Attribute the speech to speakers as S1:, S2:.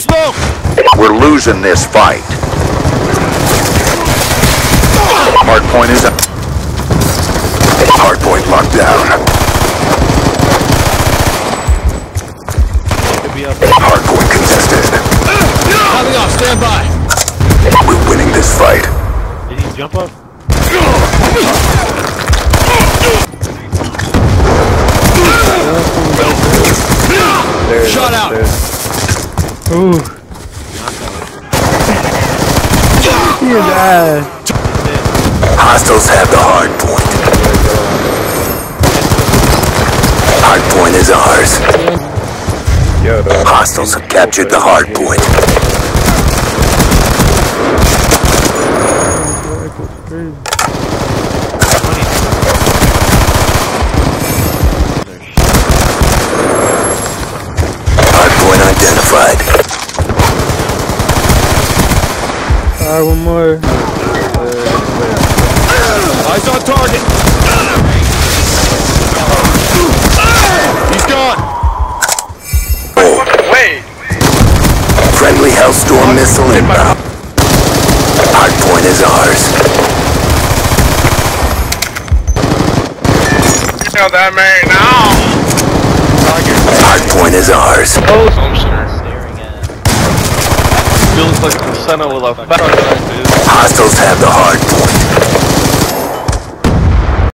S1: Smoke!
S2: We're losing this fight. Hardpoint is up. Hardpoint locked down. Hardpoint contested.
S1: Coming off, stand by!
S2: We're winning this fight.
S1: Did he jump up? Shot out!
S3: Ooh. He is ass.
S2: Hostiles have the hard point. Hard point is ours. Hostiles have captured the hard point. Hard point identified.
S3: Alright, one more.
S1: Eyes on target! He's gone!
S4: Wait!
S2: Friendly Hellstorm missile inbound. Hard point is ours.
S4: Kill that man now!
S2: Hard point is ours.
S4: Feels like a center with a fat dude.
S2: Hostiles have the hard point.